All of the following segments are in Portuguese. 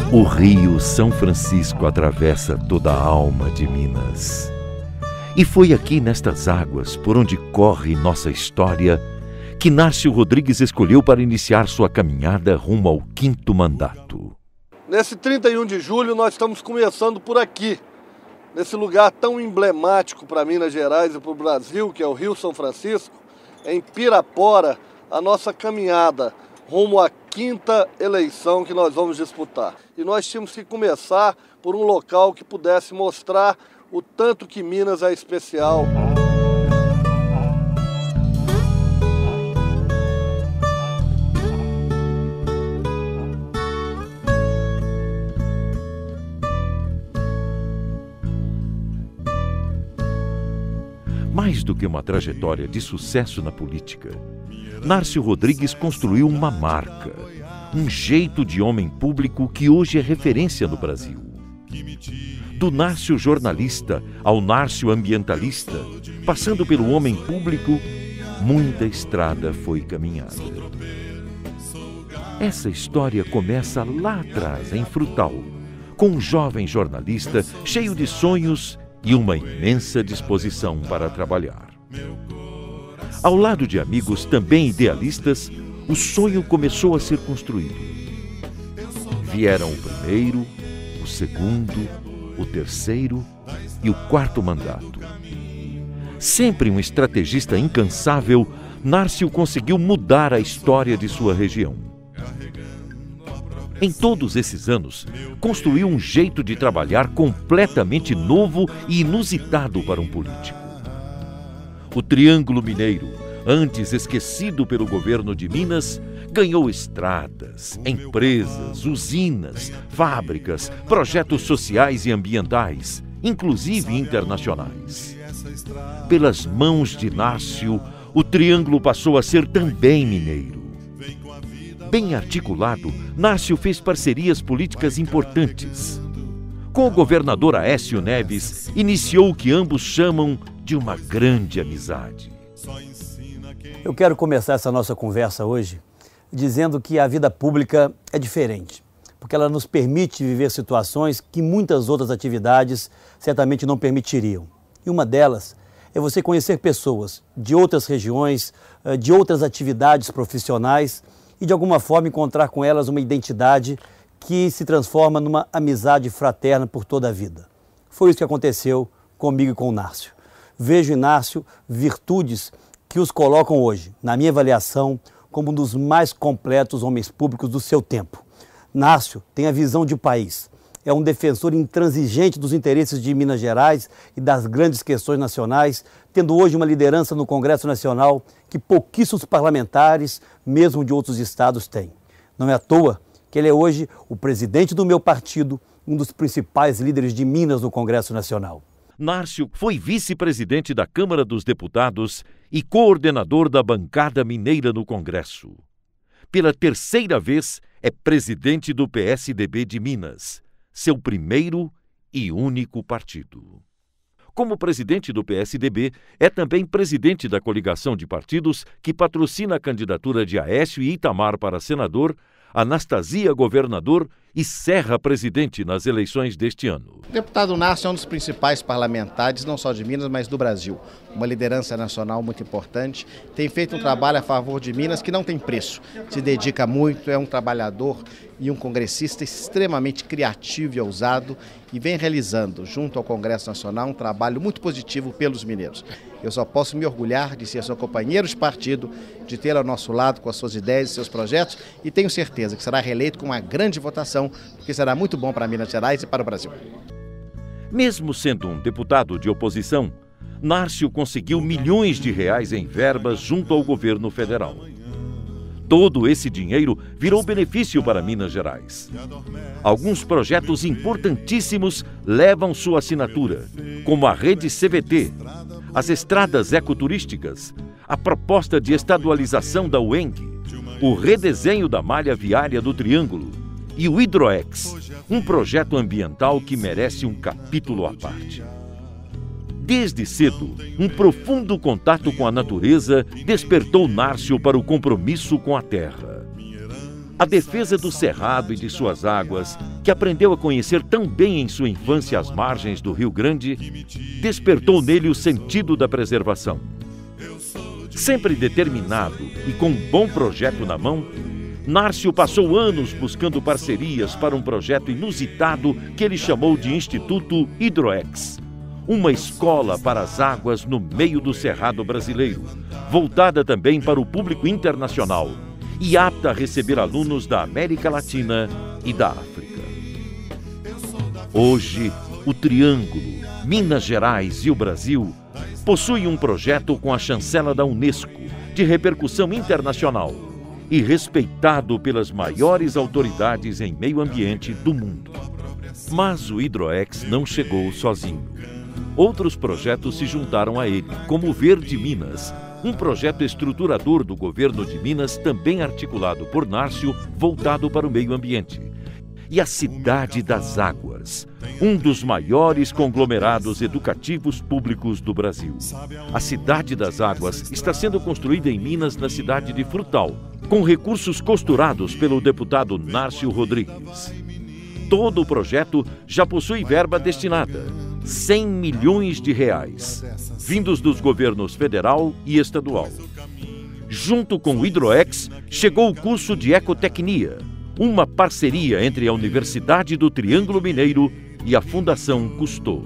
O rio São Francisco atravessa toda a alma de Minas. E foi aqui nestas águas, por onde corre nossa história, que Nárcio Rodrigues escolheu para iniciar sua caminhada rumo ao 5º mandato. Nesse 31 de julho nós estamos começando por aqui, nesse lugar tão emblemático para Minas Gerais e para o Brasil, que é o Rio São Francisco, em Pirapora, a nossa caminhada rumo à 5ª eleição que nós vamos disputar. E nós tínhamos que começar por um local que pudesse mostrar o tanto que Minas é especial. Mais do que uma trajetória de sucesso na política, Nárcio Rodrigues construiu uma marca, um jeito de homem público que hoje é referência no Brasil. Do Nárcio jornalista ao Nárcio ambientalista, passando pelo homem público, muita estrada foi caminhada. Essa história começa lá atrás, em Frutal, com um jovem jornalista cheio de sonhos e uma imensa disposição para trabalhar. Ao lado de amigos também idealistas, o sonho começou a ser construído. Vieram o primeiro, o segundo, o terceiro e o 4º mandato. Sempre um estrategista incansável, Nárcio conseguiu mudar a história de sua região. Em todos esses anos, construiu um jeito de trabalhar completamente novo e inusitado para um político. O Triângulo Mineiro, antes esquecido pelo governo de Minas, ganhou estradas, empresas, usinas, fábricas, projetos sociais e ambientais, inclusive internacionais. Pelas mãos de Nárcio, o Triângulo passou a ser também mineiro. Bem articulado, Nárcio fez parcerias políticas importantes. Com o governador Aécio Neves, iniciou o que ambos chamam de uma grande amizade. Eu quero começar essa nossa conversa hoje dizendo que a vida pública é diferente, porque ela nos permite viver situações que muitas outras atividades certamente não permitiriam. E uma delas é você conhecer pessoas de outras regiões, de outras atividades profissionais e de alguma forma encontrar com elas uma identidade que se transforma numa amizade fraterna por toda a vida. Foi isso que aconteceu comigo e com o Nárcio. Vejo em Nárcio virtudes que os colocam hoje, na minha avaliação, como um dos mais completos homens públicos do seu tempo. Nárcio tem a visão de país, é um defensor intransigente dos interesses de Minas Gerais e das grandes questões nacionais, tendo hoje uma liderança no Congresso Nacional que pouquíssimos parlamentares, mesmo de outros estados, têm. Não é à toa que ele é hoje o presidente do meu partido, um dos principais líderes de Minas no Congresso Nacional. Nárcio foi vice-presidente da Câmara dos Deputados e coordenador da bancada mineira no Congresso. Pela 3ª vez, é presidente do PSDB de Minas, seu primeiro e único partido. Como presidente do PSDB, é também presidente da coligação de partidos que patrocina a candidatura de Aécio e Itamar para senador, Anastasia governador e Serra presidente nas eleições deste ano. O deputado Nárcio é um dos principais parlamentares, não só de Minas, mas do Brasil. Uma liderança nacional muito importante, tem feito um trabalho a favor de Minas que não tem preço. Se dedica muito, é um trabalhador e um congressista extremamente criativo e ousado e vem realizando, junto ao Congresso Nacional, um trabalho muito positivo pelos mineiros. Eu só posso me orgulhar de ser seu companheiro de partido, de ter ao nosso lado com as suas ideias e seus projetos e tenho certeza que será reeleito com uma grande votação, porque será muito bom para Minas Gerais e para o Brasil. Mesmo sendo um deputado de oposição, Nárcio conseguiu milhões de reais em verbas junto ao governo federal. Todo esse dinheiro virou benefício para Minas Gerais. Alguns projetos importantíssimos levam sua assinatura, como a rede CVT, as estradas ecoturísticas, a proposta de estadualização da UENG, o redesenho da malha viária do Triângulo e o Hidroex, um projeto ambiental que merece um capítulo à parte. Desde cedo, um profundo contato com a natureza despertou Nárcio para o compromisso com a terra. A defesa do Cerrado e de suas águas, que aprendeu a conhecer tão bem em sua infância as margens do Rio Grande, despertou nele o sentido da preservação. Sempre determinado e com um bom projeto na mão, Nárcio passou anos buscando parcerias para um projeto inusitado que ele chamou de Instituto Hidroex, uma escola para as águas no meio do Cerrado brasileiro, voltada também para o público internacional e apta a receber alunos da América Latina e da África. Hoje, o Triângulo, Minas Gerais e o Brasil possuem um projeto com a chancela da Unesco, de repercussão internacional e respeitado pelas maiores autoridades em meio ambiente do mundo. Mas o Hidroex não chegou sozinho. Outros projetos se juntaram a ele, como o Verde Minas, um projeto estruturador do governo de Minas, também articulado por Nárcio, voltado para o meio ambiente. E a Cidade das Águas, um dos maiores conglomerados educativos públicos do Brasil. A Cidade das Águas está sendo construída em Minas, na cidade de Frutal, com recursos costurados pelo deputado Nárcio Rodrigues. Todo o projeto já possui verba destinada, 100 milhões de reais, vindos dos governos federal e estadual. Junto com o Hidroex, chegou o curso de Ecotecnia, uma parceria entre a Universidade do Triângulo Mineiro e a Fundação Cousteau.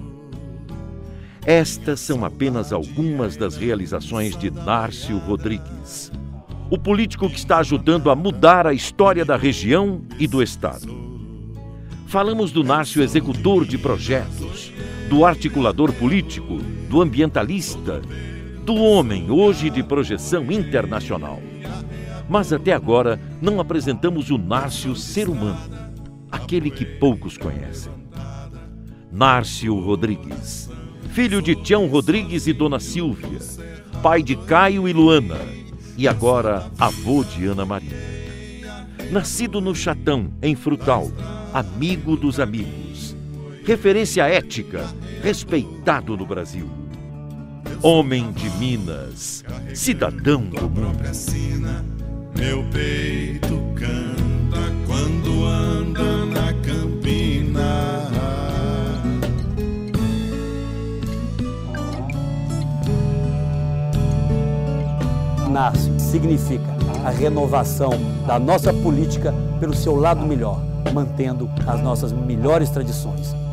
Estas são apenas algumas das realizações de Nárcio Rodrigues, o político que está ajudando a mudar a história da região e do estado. Falamos do Nárcio executor de projetos, do articulador político, do ambientalista, do homem hoje de projeção internacional. Mas até agora não apresentamos o Nárcio ser humano, aquele que poucos conhecem. Nárcio Rodrigues, filho de Tião Rodrigues e Dona Silvia, pai de Caio e Luana, e agora avô de Ana Maria. Nascido no Chatão, em Frutal, amigo dos amigos, referência ética, respeitado no Brasil. Homem de Minas, cidadão comum. Meu peito canta quando anda na campina. Nárcio significa a renovação da nossa política pelo seu lado melhor, mantendo as nossas melhores tradições.